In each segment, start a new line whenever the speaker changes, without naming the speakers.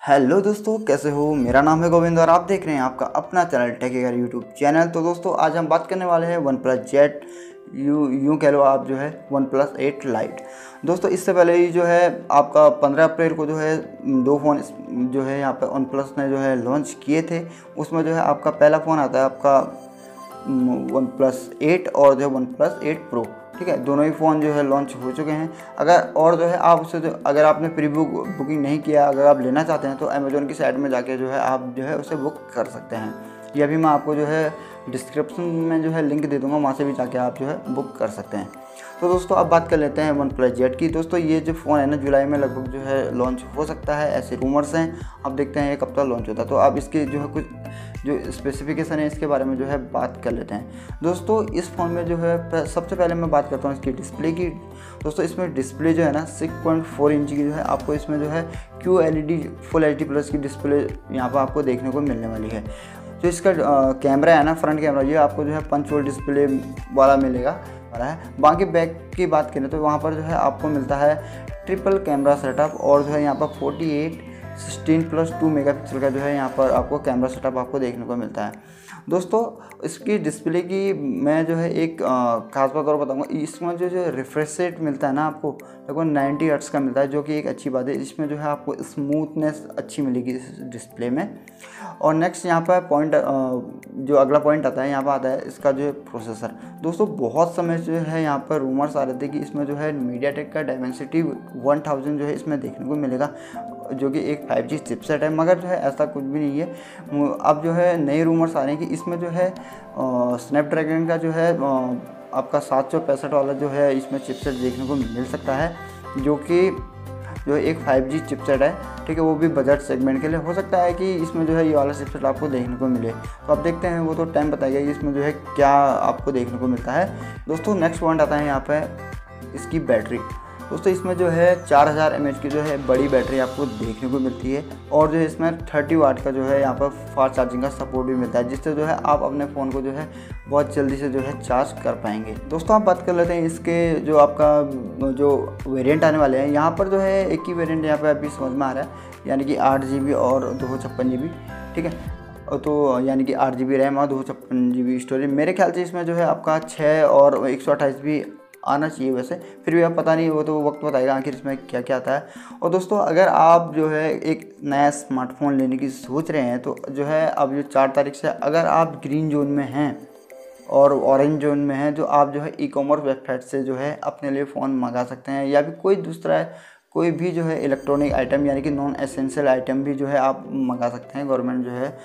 Hello दोस्तों, कैसे हो। मेरा नाम है गोविंद और आप देख रहे हैं आपका अपना चैनल टेकेगर यूट्यूब चैनल। तो दोस्तों आज हम बात करने वाले हैं वन प्लस जेड यूँ कह लो आप जो है वन प्लस 8 लाइट। दोस्तों इससे पहले ही जो है आपका 15 अप्रैल को जो है दो फ़ोन जो है यहाँ पर वन प्लस ने जो है लॉन्च किए थे। उसमें जो है आपका पहला फ़ोन आता है आपका वन प्लस 8 और जो है वन प्लस 8 प्रो। ठीक है, दोनों ही फ़ोन जो है लॉन्च हो चुके हैं। अगर और जो है आप उसे अगर आपने प्री बुकिंग नहीं किया, अगर आप लेना चाहते हैं तो अमेज़ॉन की साइट में जाके जो है आप जो है उसे बुक कर सकते हैं। यह भी मैं आपको जो है डिस्क्रिप्शन में जो है लिंक दे दूँगा, वहाँ से भी जाके आप जो है बुक कर सकते हैं। तो दोस्तों अब बात कर लेते हैं वन प्लस जेड की। दोस्तों ये जो फ़ोन है ना जुलाई में लगभग जो है लॉन्च हो सकता है, ऐसे रूमर्स हैं। अब देखते हैं ये कब तक लॉन्च होता है। तो अब इसके जो है कुछ जो स्पेसिफिकेशन है इसके बारे में जो है बात कर लेते हैं। दोस्तों इस फ़ोन में जो है सबसे पहले मैं बात करता हूँ इसकी डिस्प्ले की। दोस्तों इसमें डिस्प्ले जो है ना 6.4 इंच की जो है आपको इसमें जो है QLED फुल HD प्लस की डिस्प्ले यहाँ पर आपको देखने को मिलने वाली है। जो इसका कैमरा है ना, फ्रंट कैमरा, ये आपको जो है पंच होल डिस्प्ले वाला मिलेगा है। बाकी बैक की बात करें तो वहाँ पर जो है आपको मिलता है ट्रिपल कैमरा सेटअप और जो है यहाँ पर 48 16+2 मेगापिक्सल का जो है यहाँ पर आपको कैमरा सेटअप आपको देखने को मिलता है। दोस्तों इसकी डिस्प्ले की मैं जो है एक खास बात और बताऊंगा। इसमें जो रिफ्रेश रेट मिलता है ना आपको लगभग 90 हर्ट्ज़ का मिलता है, जो कि एक अच्छी बात है। इसमें जो है आपको स्मूथनेस अच्छी मिलेगी इस डिस्प्ले में। और नेक्स्ट यहाँ पर पॉइंट जो अगला पॉइंट आता है यहाँ पर आता है इसका जो है प्रोसेसर। दोस्तों बहुत समय जो है यहाँ पर रूमर्स आ रहे थे कि इसमें जो है मीडियाटेक का डायमेंसिटी 1000 जो है इसमें देखने को मिलेगा, जो कि एक 5G चिपसेट है। मगर जो है ऐसा कुछ भी नहीं है। अब जो है नए रूमर्स आ रहे हैं कि इसमें जो है स्नैपड्रैगन का जो है आपका 765 वाला जो है इसमें चिपसेट देखने को मिल सकता है, जो कि जो एक 5G चिपसेट है। ठीक है, वो भी बजट सेगमेंट के लिए हो सकता है कि इसमें जो है ये वाला चिपसेट आपको देखने को मिले। तो आप देखते हैं, वो तो टाइम बताएगा कि इसमें जो है क्या आपको देखने को मिलता है। दोस्तों नेक्स्ट पॉइंट आता है यहाँ पर इसकी बैटरी। दोस्तों इसमें जो है 4000 mAh की जो है बड़ी बैटरी आपको देखने को मिलती है और जो है इसमें 30 वाट का जो है यहाँ पर फास्ट चार्जिंग का सपोर्ट भी मिलता है, जिससे जो है आप अपने फ़ोन को जो है बहुत जल्दी से जो है चार्ज कर पाएंगे। दोस्तों आप बात कर लेते हैं इसके जो आपका जो वेरिएंट आने वाले हैं। यहाँ पर जो है एक ही वेरिएंट यहाँ पर अभी समझ में आ रहा है, यानी कि 8GB और 256GB। ठीक है, तो यानी कि 8GB रैम और 256GB स्टोरेज। मेरे ख्याल से इसमें जो है आपका 6 और 128 भी आना चाहिए वैसे, फिर भी आप पता नहीं, वो तो वक्त बताएगा आखिर इसमें क्या क्या आता है। और दोस्तों अगर आप जो है एक नया स्मार्टफोन लेने की सोच रहे हैं तो जो है अब जो 4 तारीख से अगर आप ग्रीन जोन में हैं और ऑरेंज जोन में हैं, जो आप जो है ई-कॉमर्स वेबसाइट से जो है अपने लिए फ़ोन मंगा सकते हैं, या भी कोई दूसरा कोई भी जो है इलेक्ट्रॉनिक आइटम यानी कि नॉन एसेंशियल आइटम भी जो है आप मंगा सकते हैं। गवर्नमेंट जो है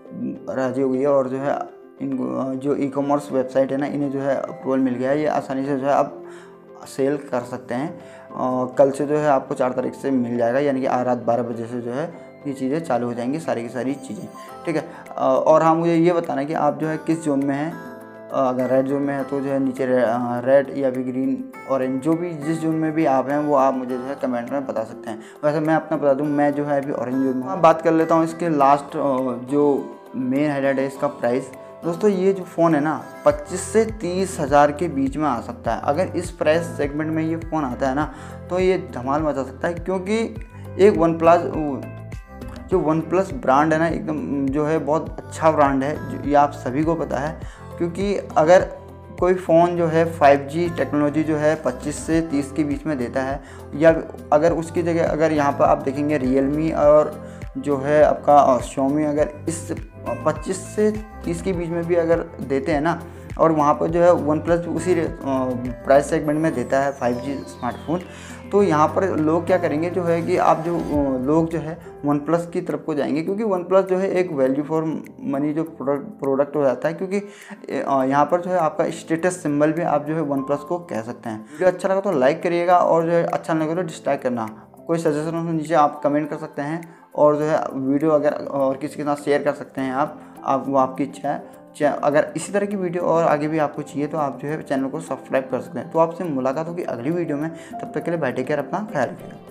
राजी हो गई है और जो है इन जो ई-कॉमर्स वेबसाइट है ना, इन्हें जो है अप्रूवल मिल गया है। ये आसानी से जो है आप सेल कर सकते हैं। कल से जो है आपको 4 तारीख से मिल जाएगा, यानी कि रात 12 बजे से जो है ये चीज़ें चालू हो जाएंगी, सारी की सारी चीज़ें। ठीक है, और हाँ मुझे ये बताना है कि आप जो है किस जोन में हैं। अगर रेड जोन में है तो जो है नीचे रेड या फिर ग्रीन ऑरेंज, जो भी जिस जोन में भी आप हैं वो आप मुझे जो है कमेंट में बता सकते हैं। वैसे मैं अपना बता दूँ, मैं जो है अभी ऑरेंज जोन में। बात कर लेता हूँ इसके लास्ट जो मेन हाईलाइट है इसका प्राइस। दोस्तों ये जो फ़ोन है ना 25 से 30 हज़ार के बीच में आ सकता है। अगर इस प्राइस सेगमेंट में ये फ़ोन आता है ना तो ये धमाल मचा सकता है, क्योंकि एक वन प्लस ब्रांड है ना, एकदम जो है बहुत अच्छा ब्रांड है, ये आप सभी को पता है। क्योंकि अगर कोई फ़ोन जो है 5G टेक्नोलॉजी जो है 25 से 30 के बीच में देता है, या अगर उसकी जगह अगर यहाँ पर आप देखेंगे रियलमी और जो है आपका Xiaomi अगर इस 25 से 30 के बीच में भी अगर देते हैं ना, और वहाँ पर जो है वन प्लस उसी प्राइस सेगमेंट में देता है 5G स्मार्टफोन, तो यहाँ पर लोग क्या करेंगे जो है कि आप जो लोग जो है वन प्लस की तरफ को जाएंगे, क्योंकि वन प्लस जो है एक वैल्यू फॉर मनी जो प्रोडक्ट हो जाता है। क्योंकि यहाँ पर जो है आपका स्टेटस सिंबल भी आप जो है वन प्लस को कह सकते हैं। वीडियो अच्छा लगा तो लाइक करिएगा, और जो है अच्छा नहीं लगा तो डिसलाइक करना। कोई सजेशन हो तो नीचे आप कमेंट कर सकते हैं, और जो है वीडियो अगर और किसी के साथ शेयर कर सकते हैं आप वो आपकी इच्छा है। अगर इसी तरह की वीडियो और आगे भी आपको चाहिए तो आप जो है चैनल को सब्सक्राइब कर सकते हैं। तो आपसे मुलाकात होगी अगली वीडियो में, तब तक के लिए बाय टेक केयर, अपना ख्याल रखिएगा।